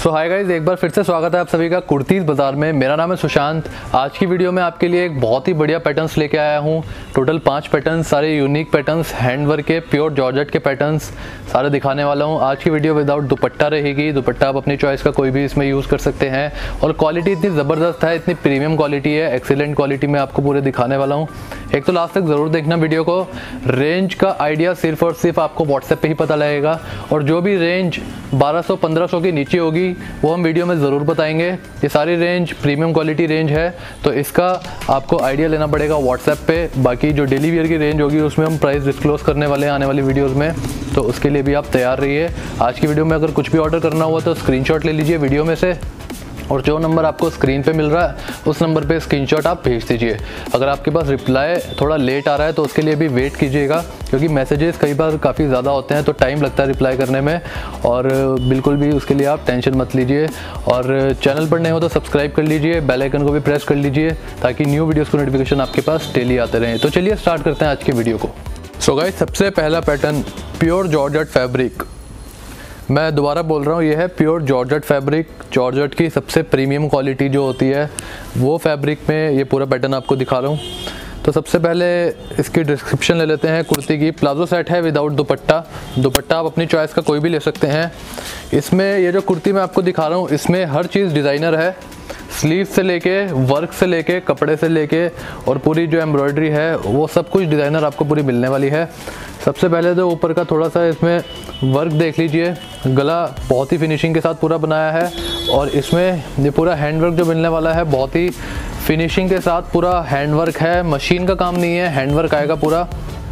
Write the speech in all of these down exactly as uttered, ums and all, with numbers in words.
सो hi guys, एक बार फिर से स्वागत है आप सभी का कुर्तीज़ बाज़ार में। मेरा नाम है सुशांत। आज की वीडियो में आपके लिए एक बहुत ही बढ़िया पैटर्न्स लेके आया हूँ। टोटल पांच पैटर्न्स, सारे यूनिक पैटर्न्स, हैंडवर्क के प्योर जॉर्जेट के पैटर्न्स सारे दिखाने वाला हूँ। आज की वीडियो विदाउट दुपट्टा रहेगी। दुपट्टा आप अपनी चॉइस का कोई भी इसमें यूज़ कर सकते हैं और क्वालिटी इतनी ज़बरदस्त है, इतनी प्रीमियम क्वालिटी है, एक्सीलेंट क्वालिटी में आपको पूरे दिखाने वाला हूँ। एक तो लास्ट तक ज़रूर देखना वीडियो को। रेंज का आइडिया सिर्फ और सिर्फ आपको व्हाट्सएप पे ही पता लगेगा और जो भी रेंज बारह सौ पंद्रह सौ के नीचे होगी वो हम वीडियो में ज़रूर बताएंगे। ये सारी रेंज प्रीमियम क्वालिटी रेंज है, तो इसका आपको आइडिया लेना पड़ेगा व्हाट्सएप पे। बाकी जो डेली वियर की रेंज होगी उसमें हम प्राइस डिस्क्लोज करने वाले हैं आने वाली वीडियोज़ में, तो उसके लिए भी आप तैयार रहिए। आज की वीडियो में अगर कुछ भी ऑर्डर करना हुआ तो स्क्रीनशॉट ले लीजिए वीडियो में से और जो नंबर आपको स्क्रीन पे मिल रहा है उस नंबर पे स्क्रीनशॉट आप भेज दीजिए। अगर आपके पास रिप्लाई थोड़ा लेट आ रहा है तो उसके लिए भी वेट कीजिएगा, क्योंकि मैसेजेस कई बार काफ़ी ज़्यादा होते हैं तो टाइम लगता है रिप्लाई करने में। और बिल्कुल भी उसके लिए आप टेंशन मत लीजिए। और चैनल पर नए हो तो सब्सक्राइब कर लीजिए, बेल आइकन को भी प्रेस कर लीजिए ताकि न्यू वीडियोज़ को नोटिफिकेशन आपके पास डेली आते रहें। तो चलिए स्टार्ट करते हैं आज की वीडियो को। सो गाइस, सबसे पहला पैटर्न प्योर जॉर्जेट फैब्रिक। मैं दोबारा बोल रहा हूँ, ये है प्योर जॉर्जेट फैब्रिक। जॉर्जेट की सबसे प्रीमियम क्वालिटी जो होती है वो फैब्रिक में ये पूरा पैटर्न आपको दिखा रहा हूँ। तो सबसे पहले इसकी डिस्क्रिप्शन ले लेते हैं। कुर्ती की प्लाजो सेट है विदाउट दुपट्टा। दुपट्टा आप अपनी चॉइस का कोई भी ले सकते हैं। इसमें ये जो कुर्ती मैं आपको दिखा रहा हूँ इसमें हर चीज़ डिज़ाइनर है। स्लीव से लेके, वर्क से लेके, कपड़े से लेके और पूरी जो एम्ब्रॉयडरी है वो सब कुछ डिज़ाइनर आपको पूरी मिलने वाली है। सबसे पहले तो ऊपर का थोड़ा सा इसमें वर्क देख लीजिए। गला बहुत ही फिनिशिंग के साथ पूरा बनाया है और इसमें ये पूरा हैंडवर्क जो मिलने वाला है बहुत ही फिनिशिंग के साथ पूरा हैंडवर्क है। मशीन का काम नहीं है, हैंडवर्क आएगा पूरा।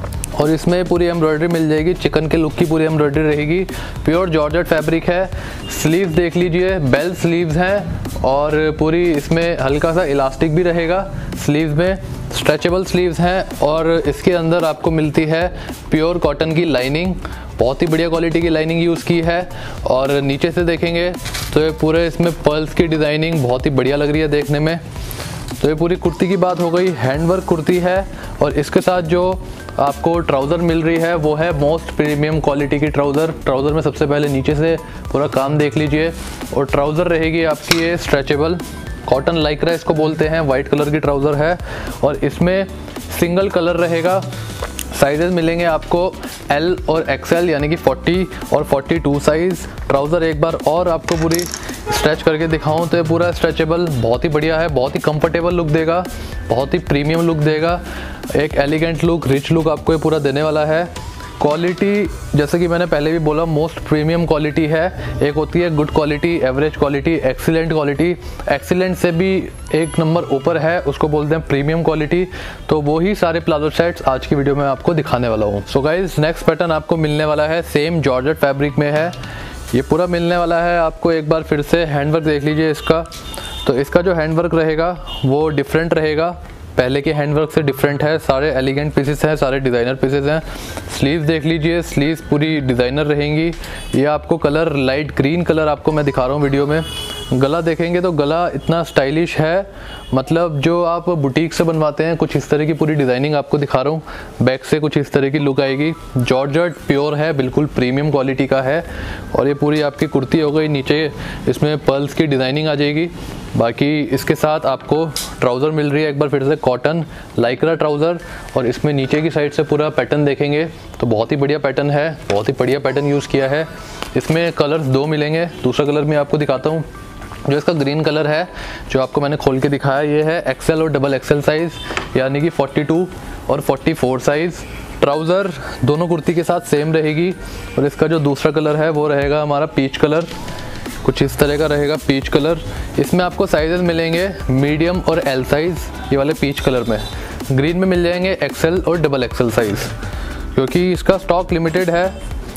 और इसमें पूरी एम्ब्रॉयडरी मिल जाएगी, चिकन के लुक की पूरी एम्ब्रॉयडरी रहेगी। प्योर जॉर्जेट फैब्रिक है। स्लीव देख लीजिए, बेल स्लीव्स हैं और पूरी इसमें हल्का सा इलास्टिक भी रहेगा स्लीव्स में, स्ट्रेचेबल स्लीव्स हैं। और इसके अंदर आपको मिलती है प्योर कॉटन की लाइनिंग, बहुत ही बढ़िया क्वालिटी की लाइनिंग यूज़ की है। और नीचे से देखेंगे तो ये पूरे इसमें पर्ल्स की डिज़ाइनिंग बहुत ही बढ़िया लग रही है देखने में। तो ये पूरी कुर्ती की बात हो गई। हैंडवर्क कुर्ती है और इसके साथ जो आपको ट्राउज़र मिल रही है वो है मोस्ट प्रीमियम क्वालिटी की ट्राउज़र। ट्राउज़र में सबसे पहले नीचे से पूरा काम देख लीजिए और ट्राउज़र रहेगी आपकी ये स्ट्रेचेबल कॉटन लाइक्रा इसको बोलते हैं। वाइट कलर की ट्राउज़र है और इसमें सिंगल कलर रहेगा। साइजेस मिलेंगे आपको एल और एक्सएल यानी कि चालीस और बयालीस साइज़। ट्राउज़र एक बार और आपको पूरी स्ट्रेच करके दिखाऊं तो ये पूरा स्ट्रेचेबल बहुत ही बढ़िया है, बहुत ही कंफर्टेबल लुक देगा, बहुत ही प्रीमियम लुक देगा, एक एलिगेंट लुक, रिच लुक आपको ये पूरा देने वाला है। क्वालिटी जैसे कि मैंने पहले भी बोला मोस्ट प्रीमियम क्वालिटी है। एक होती है good quality, average quality, excellent quality. Excellent से भी एक नंबर ऊपर है, उसको बोलते हैं प्रीमियम क्वालिटी। तो वो ही सारे प्लाजो सेट्स आज की वीडियो में आपको दिखाने वाला हूँ। सो गाइज, नेक्स्ट पैटर्न आपको मिलने वाला है सेम जॉर्जेट फैब्रिक में है। ये पूरा मिलने वाला है आपको। एक बार फिर से हैंडवर्क देख लीजिए इसका। तो इसका जो हैंडवर्क रहेगा वो डिफरेंट रहेगा, पहले के हैंडवर्क से डिफरेंट है। सारे एलिगेंट पीसेस हैं, सारे डिज़ाइनर पीसेस हैं। स्लीव्स देख लीजिए, स्लीव्स पूरी डिज़ाइनर रहेंगी। ये आपको कलर लाइट ग्रीन कलर आपको मैं दिखा रहा हूँ वीडियो में। गला देखेंगे तो गला इतना स्टाइलिश है, मतलब जो आप बुटीक से बनवाते हैं कुछ इस तरह की पूरी डिज़ाइनिंग आपको दिखा रहा हूँ। बैक से कुछ इस तरह की लुक आएगी। जॉर्जेट प्योर है, बिल्कुल प्रीमियम क्वालिटी का है। और ये पूरी आपकी कुर्ती हो गई। नीचे इसमें पर्ल्स की डिज़ाइनिंग आ जाएगी। बाकी इसके साथ आपको ट्राउज़र मिल रही है एक बार फिर से कॉटन लाइक्रा ट्राउज़र। और इसमें नीचे की साइड से पूरा पैटर्न देखेंगे तो बहुत ही बढ़िया पैटर्न है, बहुत ही बढ़िया पैटर्न यूज़ किया है। इसमें कलर्स दो मिलेंगे, दूसरा कलर मैं आपको दिखाता हूँ। जो इसका ग्रीन कलर है जो आपको मैंने खोल के दिखाया, ये है एक्सेल और डबल एक्सेल साइज़ यानी कि बयालीस और चौवालीस साइज़। ट्राउज़र दोनों कुर्ती के साथ सेम रहेगी। और इसका जो दूसरा कलर है वो रहेगा हमारा पीच कलर, कुछ इस तरह का रहेगा पीच कलर। इसमें आपको साइजेस मिलेंगे मीडियम और एल साइज़, ये वाले पीच कलर में। ग्रीन में मिल जाएंगे एक्सेल और डबल एक्सेल साइज़, क्योंकि इसका स्टॉक लिमिटेड है।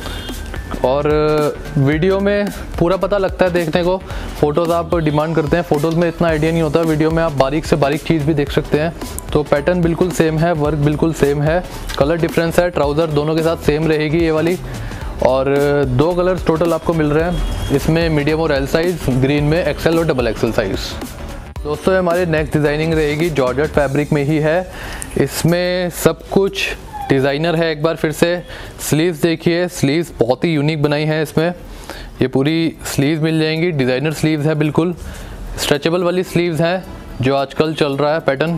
और वीडियो में पूरा पता लगता है देखने को, फ़ोटोज़ आप डिमांड करते हैं, फ़ोटोज़ में इतना आइडिया नहीं होता। वीडियो में आप बारीक से बारीक चीज़ भी देख सकते हैं। तो पैटर्न बिल्कुल सेम है, वर्क बिल्कुल सेम है, कलर डिफरेंस है। ट्राउज़र दोनों के साथ सेम रहेगी ये वाली। और दो कलर्स टोटल आपको मिल रहे हैं इसमें, मीडियम और एल साइज़, ग्रीन में एक्सेल और डबल एक्सेल साइज़। दोस्तों हमारी नेक्स्ट डिज़ाइनिंग रहेगी जॉर्जेट फैब्रिक में ही है। इसमें सब कुछ डिज़ाइनर है। एक बार फिर से स्लीव्स देखिए, स्लीव्स बहुत ही यूनिक बनाई है इसमें। ये पूरी स्लीव मिल जाएंगी, डिज़ाइनर स्लीव्स है, बिल्कुल स्ट्रेचेबल वाली स्लीव्स हैं जो आजकल चल रहा है पैटर्न।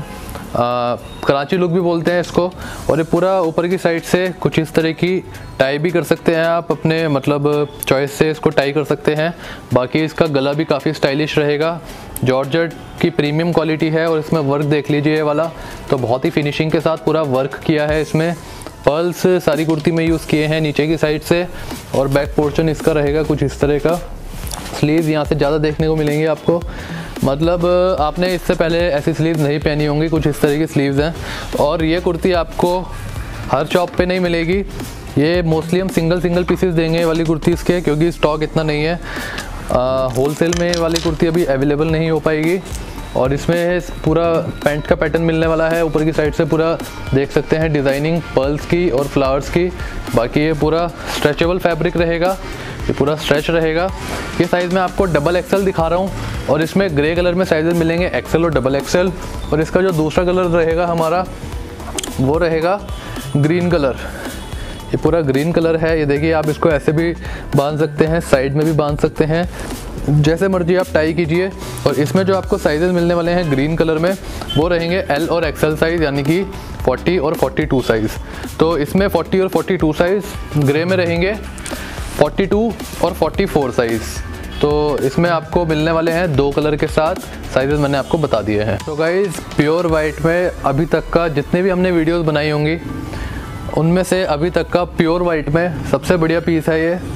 कराची लुक भी बोलते हैं इसको। और ये पूरा ऊपर की साइड से कुछ इस तरह की टाई भी कर सकते हैं आप, अपने मतलब चॉइस से इसको टाई कर सकते हैं। बाकी इसका गला भी काफ़ी स्टाइलिश रहेगा, जॉर्जेट की प्रीमियम क्वालिटी है। और इसमें वर्क देख लीजिए, ये वाला तो बहुत ही फिनिशिंग के साथ पूरा वर्क किया है। इसमें पर्ल्स सारी कुर्ती में यूज़ किए हैं नीचे की साइड से। और बैक पोर्शन इसका रहेगा कुछ इस तरह का। स्लीव्स यहाँ से ज़्यादा देखने को मिलेंगी आपको, मतलब आपने इससे पहले ऐसी स्लीव्स नहीं पहनी होंगी, कुछ इस तरह की स्लीव्स हैं। और ये कुर्ती आपको हर शॉप पे नहीं मिलेगी, ये मोस्टली हम सिंगल सिंगल पीसेस देंगे ये वाली कुर्तीज़ के, क्योंकि स्टॉक इतना नहीं है। होलसेल में वाली कुर्ती अभी अवेलेबल नहीं हो पाएगी। और इसमें पूरा पैंट का पैटर्न मिलने वाला है, ऊपर की साइड से पूरा देख सकते हैं डिज़ाइनिंग पर्ल्स की और फ्लावर्स की। बाकी ये पूरा स्ट्रेचेबल फैब्रिक रहेगा, ये पूरा स्ट्रेच रहेगा। ये साइज़ में आपको डबल एक्सेल दिखा रहा हूँ, और इसमें ग्रे कलर में साइज़ मिलेंगे एक्सेल और डबल एक्सेल। और इसका जो दूसरा कलर रहेगा हमारा वो रहेगा ग्रीन कलर। ये पूरा ग्रीन कलर है, ये देखिए आप इसको ऐसे भी बांध सकते हैं, साइड में भी बांध सकते हैं, जैसे मर्जी आप टाई कीजिए। और इसमें जो आपको साइजेस मिलने वाले हैं ग्रीन कलर में वो रहेंगे एल और एक्सेल साइज़, यानी कि चालीस और बयालीस साइज़। तो इसमें चालीस और बयालीस साइज़, ग्रे में रहेंगे बयालीस और चौवालीस साइज़। तो इसमें आपको मिलने वाले हैं दो कलर के साथ, साइजेस मैंने आपको बता दिए हैं। तो गाइज़ प्योर वाइट में अभी तक का जितने भी हमने वीडियोस बनाई होंगी उनमें से अभी तक का प्योर वाइट में सबसे बढ़िया पीस है ये।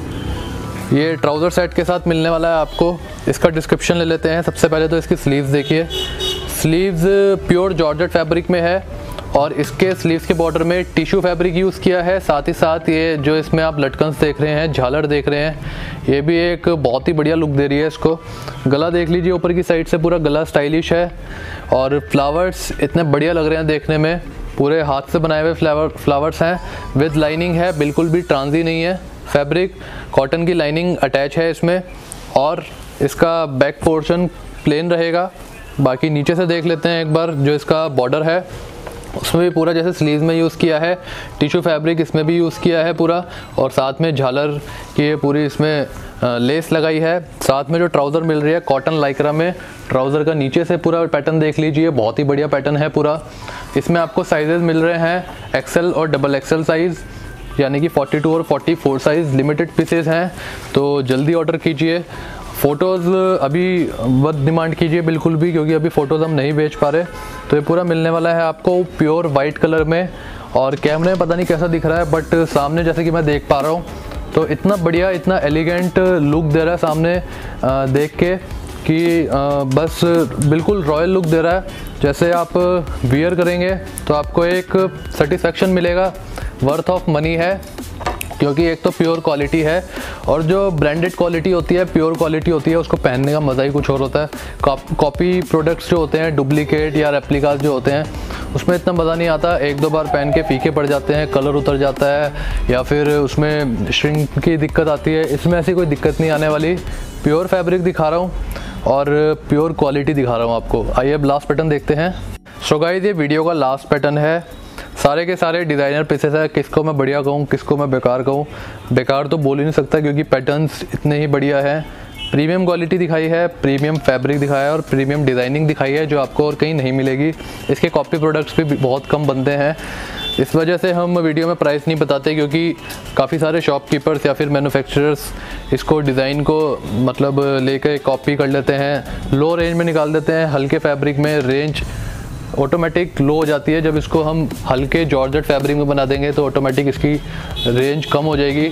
ये ट्राउज़र सेट के साथ मिलने वाला है आपको। इसका डिस्क्रिप्शन ले लेते हैं। सबसे पहले तो इसकी स्लीव्स देखिए, स्लीव्स प्योर जॉर्जेट फैब्रिक में है, और इसके स्लीव्स के बॉर्डर में टिश्यू फैब्रिक यूज़ किया है। साथ ही साथ ये जो इसमें आप लटकन्स देख रहे हैं, झालर देख रहे हैं, ये भी एक बहुत ही बढ़िया लुक दे रही है इसको। गला देख लीजिए, ऊपर की साइड से पूरा गला स्टाइलिश है, और फ्लावर्स इतने बढ़िया लग रहे हैं देखने में। पूरे हाथ से बनाए हुए फ्लावर फ्लावर्स हैं, विद लाइनिंग है, बिल्कुल भी ट्रांजी नहीं है फैब्रिक। कॉटन की लाइनिंग अटैच है इसमें, और इसका बैक पोर्शन प्लेन रहेगा। बाकी नीचे से देख लेते हैं एक बार, जो इसका बॉर्डर है उसमें भी पूरा जैसे स्लीव में यूज़ किया है, टिश्यू फैब्रिक इसमें भी यूज़ किया है पूरा, और साथ में झालर की ये पूरी इसमें लेस लगाई है। साथ में जो ट्राउज़र मिल रही है कॉटन लाइक्रा में, ट्राउज़र का नीचे से पूरा पैटर्न देख लीजिए, बहुत ही बढ़िया पैटर्न है पूरा। इसमें आपको साइजेस मिल रहे हैं एक्सेल और डबल एक्सेल साइज़, यानी कि बयालीस और चौवालीस साइज़। लिमिटेड पीसेस हैं, तो जल्दी ऑर्डर कीजिए। फ़ोटोज़ अभी मत डिमांड कीजिए बिल्कुल भी, क्योंकि अभी फ़ोटोज़ हम नहीं बेच पा रहे। तो ये पूरा मिलने वाला है आपको प्योर वाइट कलर में, और कैमरे में पता नहीं कैसा दिख रहा है, बट सामने जैसे कि मैं देख पा रहा हूँ तो इतना बढ़िया, इतना एलिगेंट लुक दे रहा है सामने आ, देख के, कि आ, बस बिल्कुल रॉयल लुक दे रहा है। जैसे आप वियर करेंगे तो आपको एक सेटिस्फेक्शन मिलेगा, वर्थ ऑफ मनी है, क्योंकि एक तो प्योर क्वालिटी है, और जो ब्रांडेड क्वालिटी होती है, प्योर क्वालिटी होती है, उसको पहनने का मज़ा ही कुछ और होता है। कॉपी प्रोडक्ट्स जो होते हैं, डुप्लीकेट या रेप्लिकास जो होते हैं, उसमें इतना मज़ा नहीं आता। एक दो बार पहन के फीके पड़ जाते हैं, कलर उतर जाता है, या फिर उसमें श्रिंक की दिक्कत आती है। इसमें ऐसी कोई दिक्कत नहीं आने वाली। प्योर फैब्रिक दिखा रहा हूँ और प्योर क्वालिटी दिखा रहा हूँ आपको। आइए अब लास्ट पैटर्न देखते हैं। सो गाइस, ये वीडियो का लास्ट पैटर्न है। सारे के सारे डिज़ाइनर पीसेस है। किसको मैं बढ़िया कहूँ, किसको मैं बेकार कहूँ। बेकार तो बोल ही नहीं सकता, क्योंकि पैटर्न्स इतने ही बढ़िया हैं। प्रीमियम क्वालिटी दिखाई है, प्रीमियम फैब्रिक दिखाया है, और प्रीमियम डिज़ाइनिंग दिखाई है, जो आपको और कहीं नहीं मिलेगी। इसके कॉपी प्रोडक्ट्स भी बहुत कम बनते हैं, इस वजह से हम वीडियो में प्राइस नहीं बताते, क्योंकि काफ़ी सारे शॉपकीपर्स या फिर मैन्युफैक्चरर्स इसको डिज़ाइन को मतलब लेकर कॉपी कर लेते हैं, लो रेंज में निकाल देते हैं। हल्के फैब्रिक में रेंज ऑटोमेटिक लो हो जाती है। जब इसको हम हल्के जॉर्जेट फैब्रिक में बना देंगे तो ऑटोमेटिक इसकी रेंज कम हो जाएगी।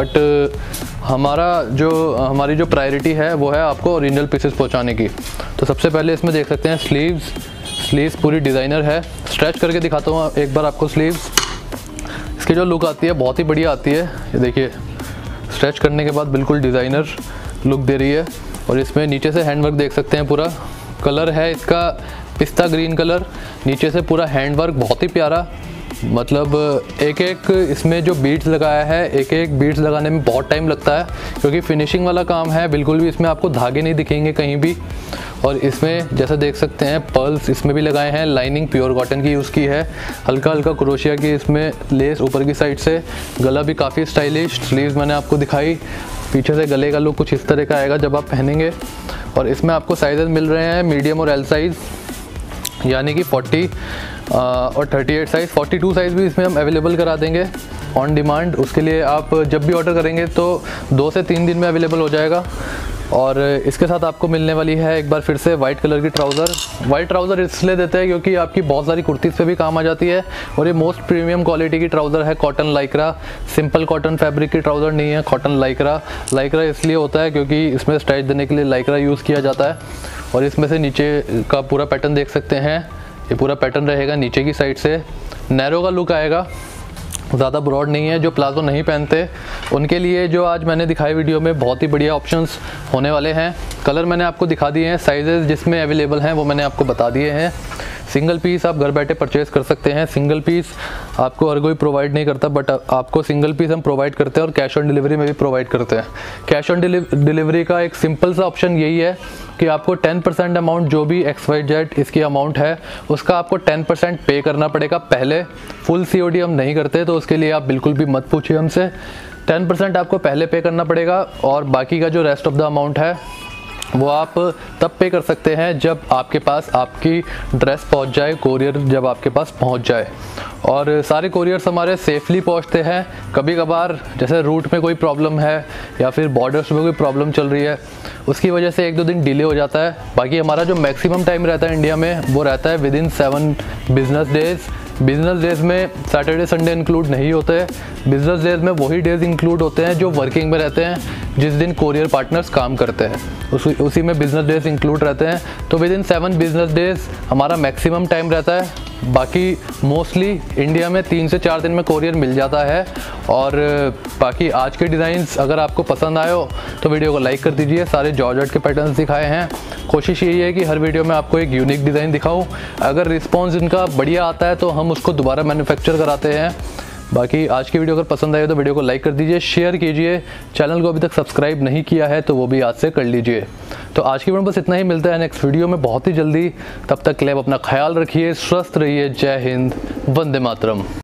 बट हमारा जो हमारी जो प्रायोरिटी है वो है आपको ओरिजिनल पीसेस पहुंचाने की। तो सबसे पहले इसमें देख सकते हैं स्लीव्स स्लीव्स पूरी डिज़ाइनर है। स्ट्रेच करके दिखाता हूँ एक बार आपको स्लीव्स। इसकी जो लुक आती है बहुत ही बढ़िया आती है। ये देखिए, स्ट्रेच करने के बाद बिल्कुल डिज़ाइनर लुक दे रही है। और इसमें नीचे से हैंडवर्क देख सकते हैं, पूरा कलर है इसका पिस्ता ग्रीन कलर, नीचे से पूरा हैंडवर्क बहुत ही प्यारा। मतलब एक एक इसमें जो बीड्स लगाया है, एक एक बीड्स लगाने में बहुत टाइम लगता है क्योंकि फिनिशिंग वाला काम है। बिल्कुल भी इसमें आपको धागे नहीं दिखेंगे कहीं भी। और इसमें जैसा देख सकते हैं पर्ल्स इसमें भी लगाए हैं, लाइनिंग प्योर कॉटन की यूज़ की है, हल्का हल्का क्रोशिया की इसमें लेस ऊपर की साइड से। गला भी काफ़ी स्टाइलिश, स्लीव्स मैंने आपको दिखाई, पीछे से गले का लुक कुछ इस तरह का आएगा जब आप पहनेंगे। और इसमें आपको साइजेस मिल रहे हैं मीडियम और एल साइज़, यानी कि चालीस और अड़तीस साइज़, बयालीस साइज़ भी इसमें हम अवेलेबल करा देंगे ऑन डिमांड। उसके लिए आप जब भी ऑर्डर करेंगे तो दो से तीन दिन में अवेलेबल हो जाएगा। और इसके साथ आपको मिलने वाली है एक बार फिर से वाइट कलर की ट्राउज़र। वाइट ट्राउज़र इसलिए देते हैं क्योंकि आपकी बहुत सारी कुर्तीज़ पे भी काम आ जाती है और ये मोस्ट प्रीमियम क्वालिटी की ट्राउज़र है, cotton Lycra. Simple cotton fabric की ट्राउज़र नहीं है, कॉटन लाइक्रा। लाइक्रा इसलिए होता है क्योंकि इसमें स्टाइच देने के लिए लाइक्रा यूज़ किया जाता है। और इसमें से नीचे का पूरा पैटर्न देख सकते हैं, ये पूरा पैटर्न रहेगा नीचे की साइड से, नैरो का लुक आएगा, ज़्यादा ब्रॉड नहीं है। जो प्लाजो नहीं पहनते उनके लिए जो आज मैंने दिखाई वीडियो में बहुत ही बढ़िया ऑप्शंस होने वाले हैं। कलर मैंने आपको दिखा दिए हैं, साइजेस जिसमें अवेलेबल हैं वो मैंने आपको बता दिए हैं। सिंगल पीस आप घर बैठे परचेज़ कर सकते हैं। सिंगल पीस आपको हर कोई प्रोवाइड नहीं करता, बट आपको सिंगल पीस हम प्रोवाइड करते हैं और कैश ऑन डिलीवरी में भी प्रोवाइड करते हैं। कैश ऑन डिलीवरी का एक सिंपल सा ऑप्शन यही है कि आपको टेन परसेंट अमाउंट, जो भी एक्स वाई जेड इसकी अमाउंट है उसका आपको टेन परसेंट पे करना पड़ेगा पहले। फुल सी ओ डी हम नहीं करते, तो उसके लिए आप बिल्कुल भी मत पूछिए हमसे। टेन परसेंट आपको पहले पे करना पड़ेगा और बाकी का जो रेस्ट ऑफ द अमाउंट है वो आप तब पे कर सकते हैं जब आपके पास आपकी ड्रेस पहुंच जाए, कोरियर जब आपके पास पहुंच जाए। और सारे कोरियर्स हमारे सेफली पहुंचते हैं। कभी कभार जैसे रूट में कोई प्रॉब्लम है या फिर बॉर्डर्स में कोई प्रॉब्लम चल रही है, उसकी वजह से एक दो दिन डिले हो जाता है। बाकी हमारा जो मैक्सिमम टाइम रहता है इंडिया में वो रहता है within seven business days. Business days में सैटरडे संडे इंक्लूड नहीं होते हैं। बिजनेस डेज़ में वही डेज़ इंक्लूड होते हैं जो वर्किंग में रहते हैं, जिस दिन कोरियर पार्टनर्स काम करते हैं उसी उसी में बिजनेस डेज़ इंक्लूड रहते हैं। तो within seven business days हमारा मैक्सिमम टाइम रहता है। बाकी मोस्टली इंडिया में तीन से चार दिन में कोरियर मिल जाता है। और बाकी आज के डिज़ाइंस अगर आपको पसंद आए हो तो वीडियो को लाइक कर दीजिए। सारे जॉर्जेट के पैटर्न्स दिखाए हैं। कोशिश यही है कि हर वीडियो में आपको एक यूनिक डिज़ाइन दिखाऊं। अगर रिस्पॉन्स इनका बढ़िया आता है तो हम उसको दोबारा मैन्युफैक्चर कराते हैं। बाकी आज की वीडियो अगर पसंद आए तो वीडियो को लाइक कर दीजिए, शेयर कीजिए। चैनल को अभी तक सब्सक्राइब नहीं किया है तो वो भी आज से कर लीजिए। तो आज की वीडियो में बस इतना ही, मिलता है नेक्स्ट वीडियो में बहुत ही जल्दी। तब तक के लिए अपना ख्याल रखिए, स्वस्थ रहिए। जय हिंद, वंदे मातरम।